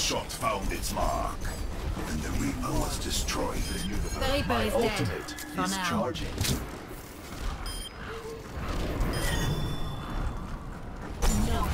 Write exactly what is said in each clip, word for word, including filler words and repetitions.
shot found its mark, and the Reaper was destroyed. The Reaper is dead. Ultimate For is now. charging. No.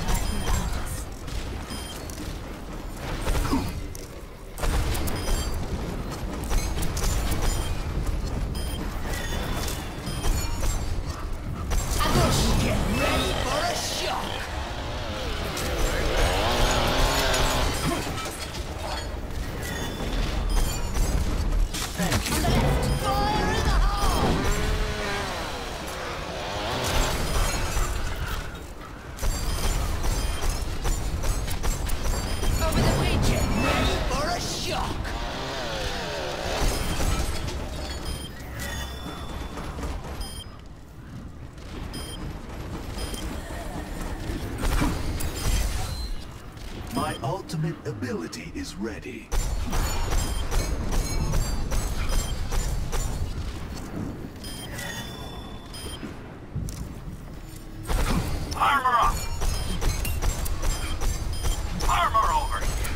My ultimate ability is ready. Armor up! Armor over here!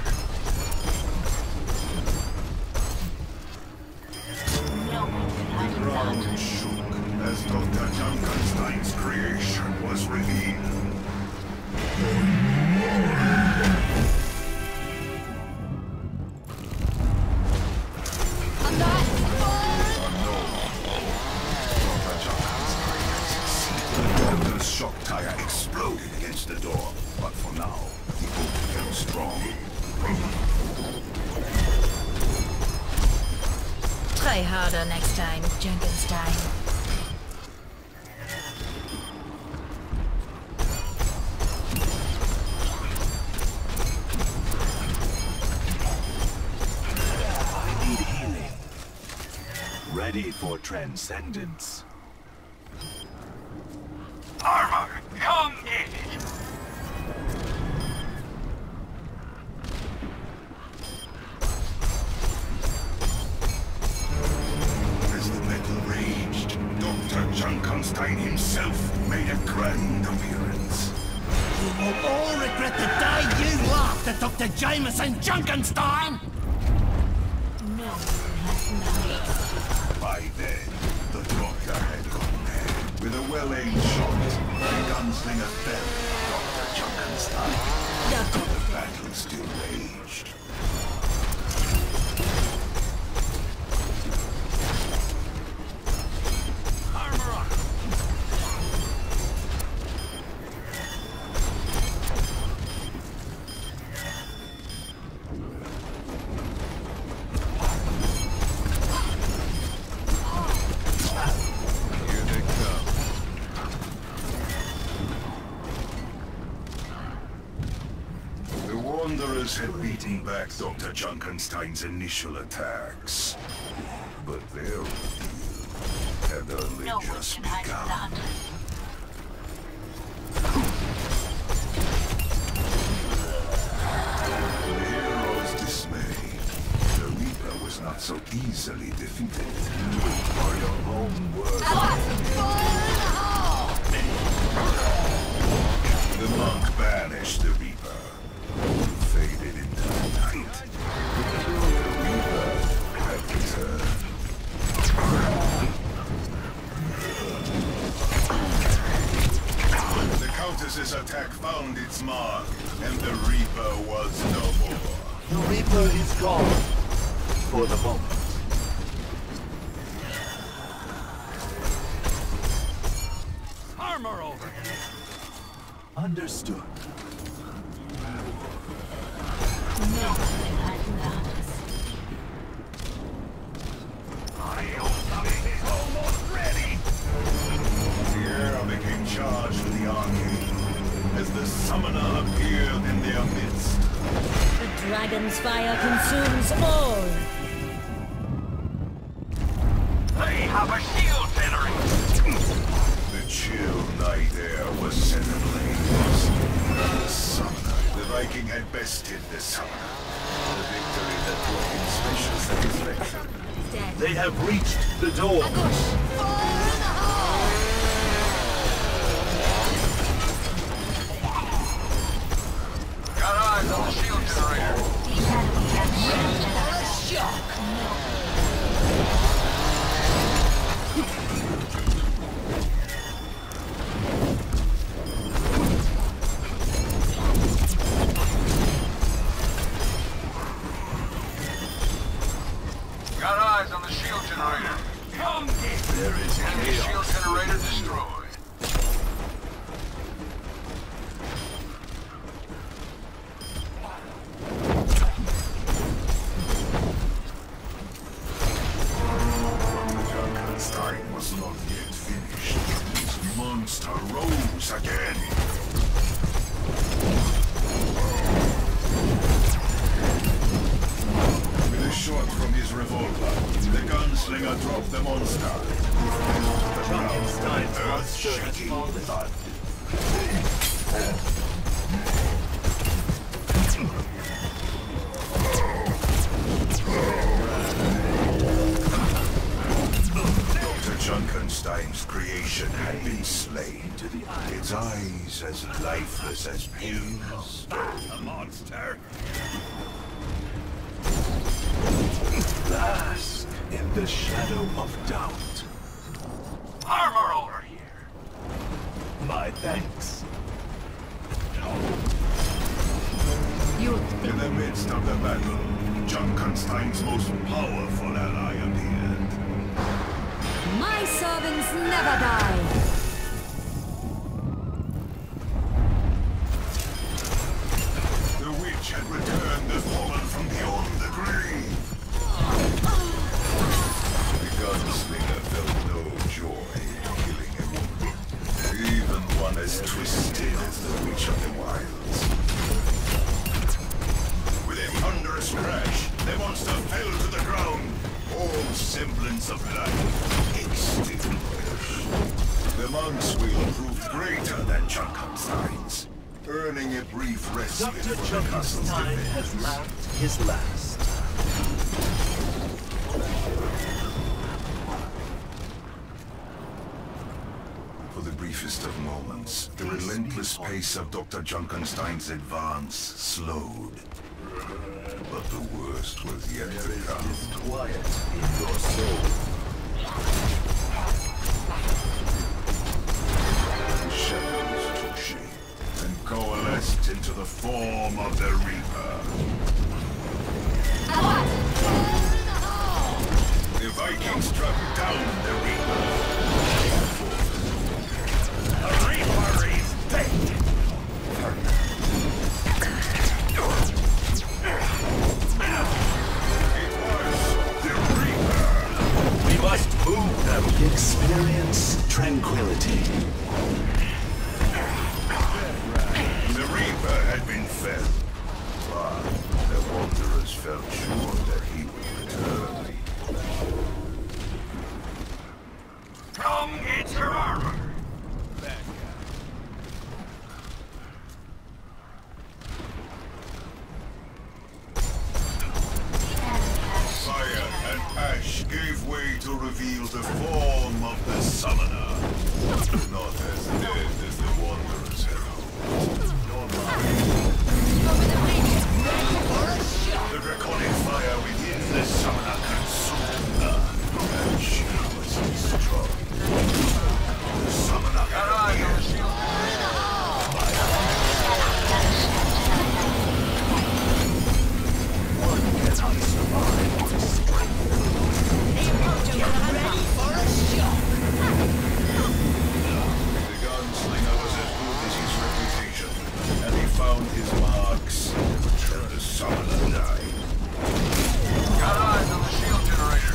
No one can hide The ground shook as Doctor Junkenstein's creation was revealed. The shock tire exploded against the door, but for now, the boat became strong. Try harder next time, Junkenstein. I need healing. Ready for transcendence. Armor, come in! As the battle raged, Doctor Junkenstein himself made a grand appearance. You will all regret the day you laughed at Doctor Jameson Junkenstein! No one has knowledge. By then, the Doctor had gone mad. With a well-aimed shot, the gunslinger fell Doctor Junkenstein. Doctor. The battle still raged. Armor up! Here they come. The Wanderers had beaten back Doctor Junkenstein's initial attacks. But their field had only No one just can hide begun. from the To the heroes' dismay, the Reaper was not so easily defeated. For your own word. The monk banished the Reaper, who faded into the night. The Reaper had returned. The Countess's attack found its mark, and the Reaper was no more. The Reaper is gone. For the moment. Armor over! Understood. No one can hide from the hunters. My ultimate is almost ready! The air became charged with the arcane, as the summoner appeared in their midst. The dragon's fire consumes all. They have a shield generator! The chill night air was set ablaze. The summoner, the Viking had bested the summoner. The victory that brought him special satisfaction. He's dead. They have reached the door. Got eyes on the shield generator! eyes on the shield generator. Come get there is enemy shield generator destroyed. Junkenstein was not yet finished. His monster rose again. With a shot from his revolver, the gunslinger dropped the monster. The Junkenstein's ground, monster has earth-shaking fallen. thud. Doctor Junkenstein's creation had been slain. Its eyes as lifeless as pills. A monster. Bask in the shadow of doubt. Armor over here. My thanks. You In the midst of the battle, Junkenstein's most powerful ally appeared. My servants never die. The witch had returned the fallen from beyond the grave. The gunslinger felt no joy in killing him. Even one as twisted as the witch of the wilds. With a thunderous crash, the monster fell to the ground. All semblance of life extinguished. The monk's will proved greater than Junkenstein's, earning a brief respite Doctor for the castle's Junkenstein defense. has laughed his last. For the briefest of moments, the relentless pace of Doctor Junkenstein's advance slowed. But the worst was yet to come. Disquiet in your soul. The shadows took shape and coalesced into the form of the Reaper. The Vikings struck down the Reaper. The Reaper is dead. It was the Reaper. We must move them. Experience tranquility. The Reaper had been felled, but the Wanderers felt sure that he would return. Come get your armor. Fire and ash gave way to reveal the form of the Summoner. Not as dead as the Wanderers had hoped. The draconic fire within the Summoner consumed her, and she was destroyed. The Summoner Got had eyes on the appeared. shield. One cannot survive the strength. The gunslinger was as good as his reputation, and he found his marks, and the Summoner died. Got eyes on the shield generator.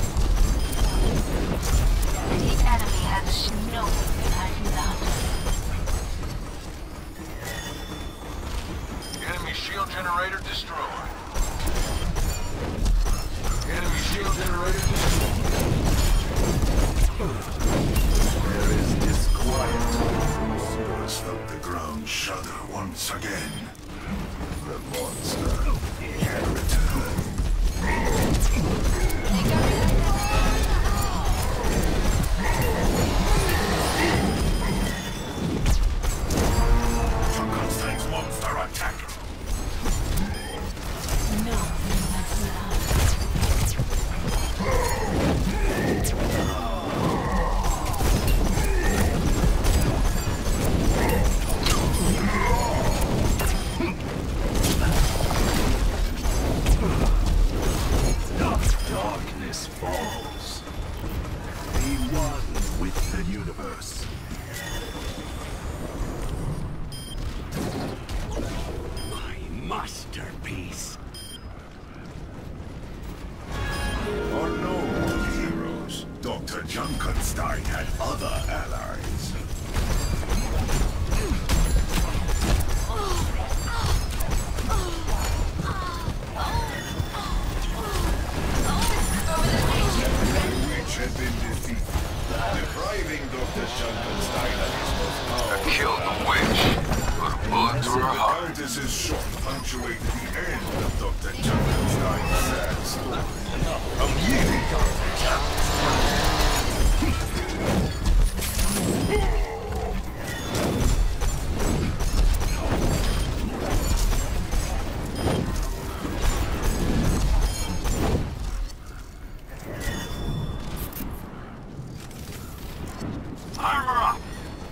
The enemy has no behind that. Enemy shield generator destroyed. Enemy shield generator destroyed. There is disquiet. Wanderers felt the ground shudder once again. The monster had returned. Junkenstein's monster attacked. falls. Be one with the universe. My masterpiece. Unknown heroes, Doctor Junkenstein had other allies. Had been defeated, depriving Doctor Junkenstein of his most powerful. Killed the witch. Put a bullet through her heart. Countess's shot punctuated the end of Doctor Junkenstein's sad story. From you, Armor up!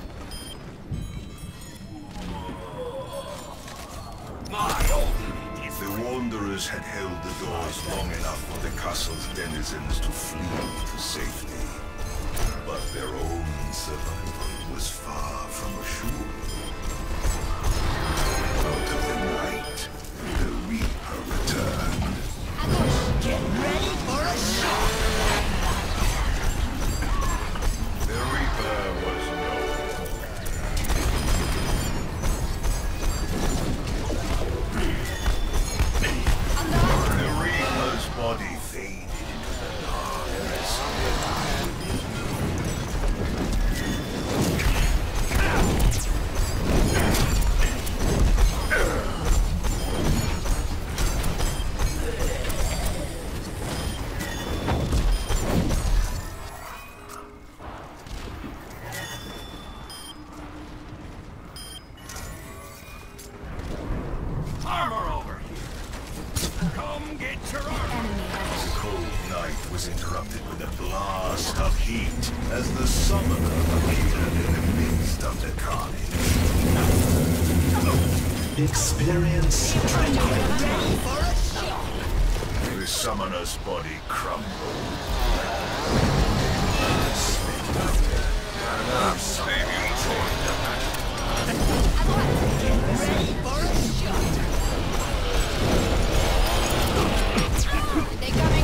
My old the Wanderers had held the doors long enough for the castle's denizens to flee to safety. But their own survival was far from assured. Out of the night, the Reaper returned. Get ready for a shot! The Reaper was known. The Reaper's body faded into the darkness. armor over here. Come get your armor. The cold night was interrupted with a blast of heat as the summoner appeared in the midst of the carnage. Experience tranquility. Ready for a shot! The summoner's body crumbled. I'm saving Troy. Ready for a shot! They coming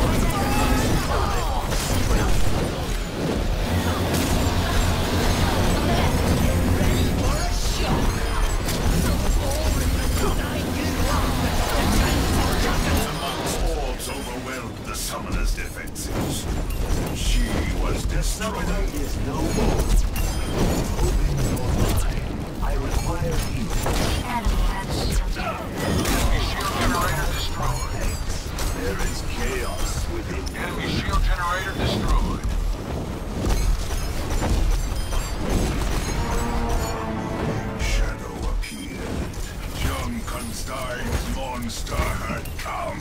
Ready for a shot! The monk's orbs overwhelmed the summoner's defenses. She was destroyed. Is no more. Open your mind. I require you. The enemy has shield. Enemy shield generator destroyed. There is chaos within you. Enemy shield generator destroyed. Shadow appeared. Junkenstein's monster had come.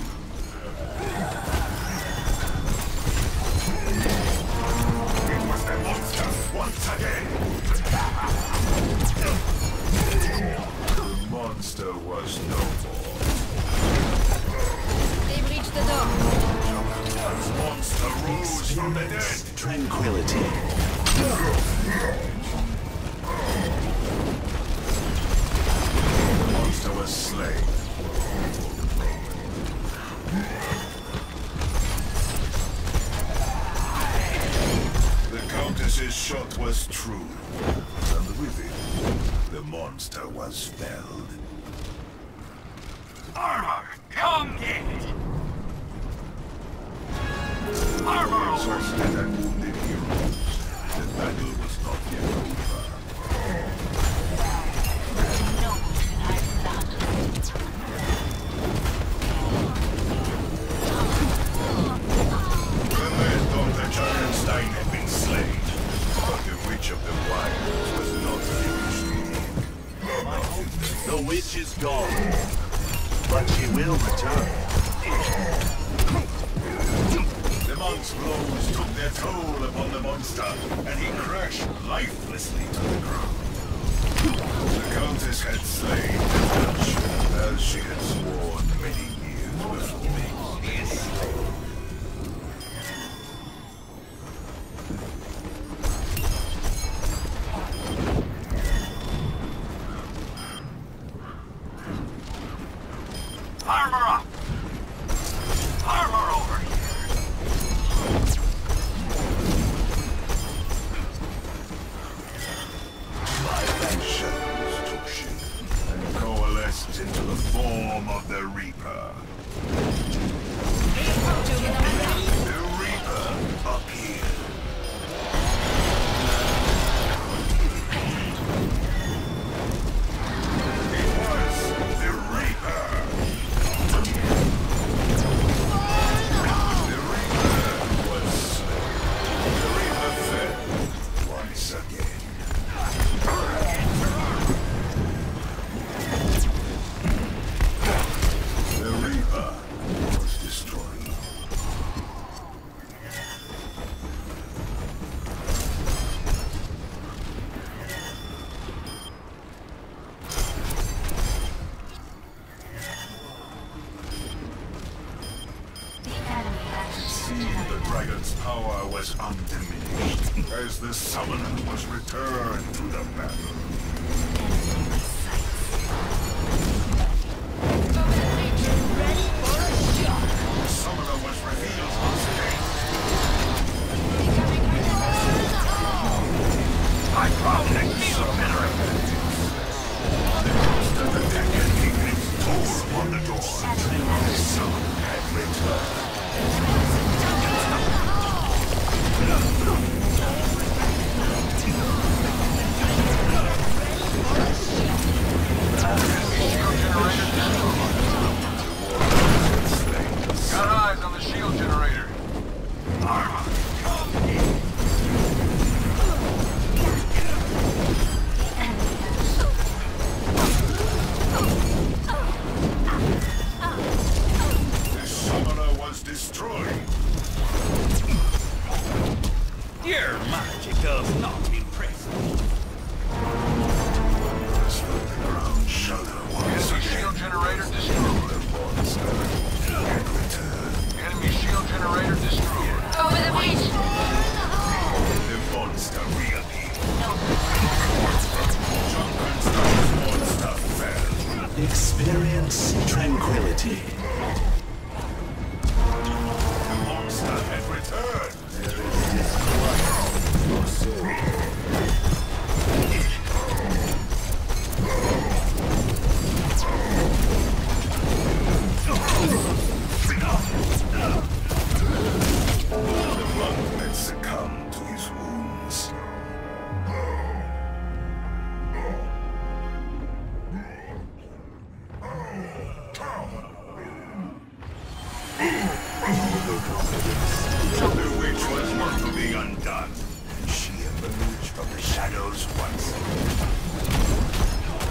It was the monster once again. The monster was no more. They've reached the door. Junkenstein's monster rose from the dead. Tranquility. The monster was slain. The Countess's shot was true, and with it, the monster was felled. Armor! Come get it! Armor over! Soldiers and wounded heroes. The battle was not yet over. The men thought that Junkenstein had been slain, but the Witch of the Wilds was not finished. The witch is gone, but she will return. The monk's blows took their toll upon the monster, and he crashed lifelessly to the ground. The Countess had slain the witch, as she had sworn many years before. dragon's power was undiminished as the summoner was returned to the battle. The summoner was revealed on stage. I found the shield generator. The constant attack had taken its toll upon the door. The summoner had returned. Got eyes on the shield generator. Arma, come in. The summoner was destroyed. Your magic does not impress me. As the ground shudder once Enemy again. shield generator destroyed. The monster had returned. Enemy shield generator destroyed. Over the beach! The monster reappeared. Junkenstein's monster fell. Experience tranquility. The monster had returned. There is disquiet in your soul. The monk had succumbed to his wounds. The witch was not to be undone, and she emerged from the shadows once again.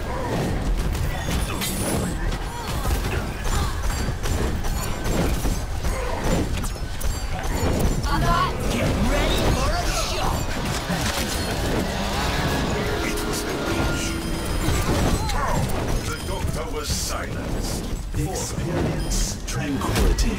Get ready for a shock! It was the witch. The doctor was silenced. Experience tranquility.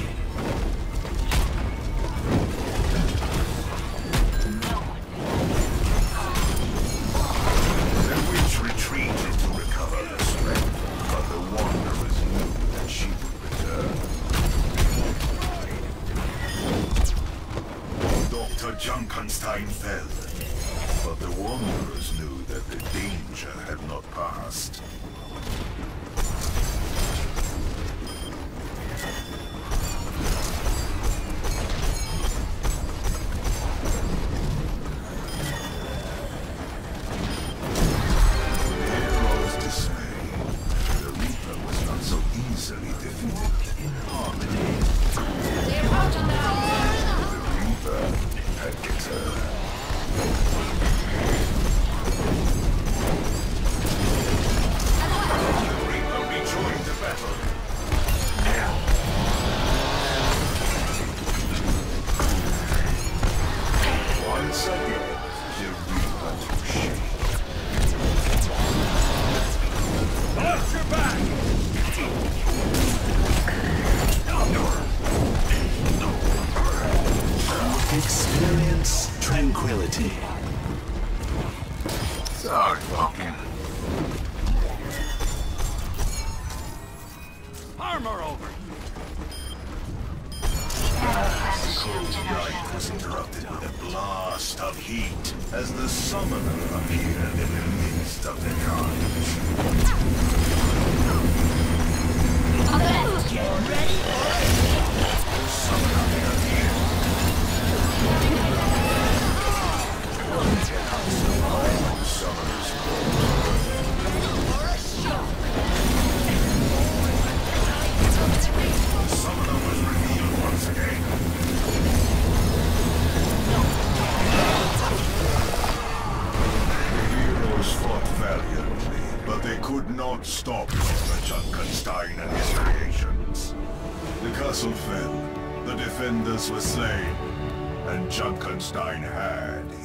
The witch retreated to recover her strength, but the wanderers knew that she would return. Doctor Junkenstein fell, but the wanderers knew that the danger had not passed. Heroes dismay. The Reaper was not so easily defeated. In harmony. They're out on the The Reaper had returned. The Reaper rejoined the battle. Once again, the Reaper took shape. Watch your back! Experience tranquility. Sorry, Vulcan. Armor over! Night was interrupted with a blast of heat as the summoner appeared in the midst of the carnage. Get ready for a The summoner appeared. Summoner's The summoner was revealed once again. The heroes fought valiantly, but they could not stop Doctor Junkenstein and his creations. The castle fell, the defenders were slain, and Junkenstein had